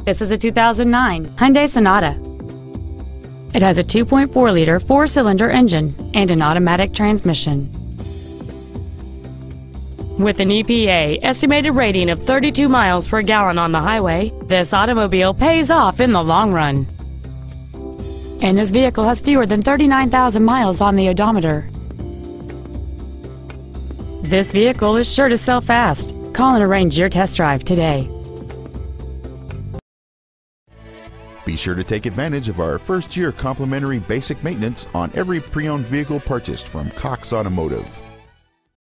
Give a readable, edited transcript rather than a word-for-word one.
This is a 2009 Hyundai Sonata. It has a 2.4-liter four-cylinder engine and an automatic transmission. With an EPA estimated rating of 32 miles per gallon on the highway, this automobile pays off in the long run. And this vehicle has fewer than 39,000 miles on the odometer. This vehicle is sure to sell fast. Call and arrange your test drive today. Be sure to take advantage of our first-year complimentary basic maintenance on every pre-owned vehicle purchased from Cox Automotive.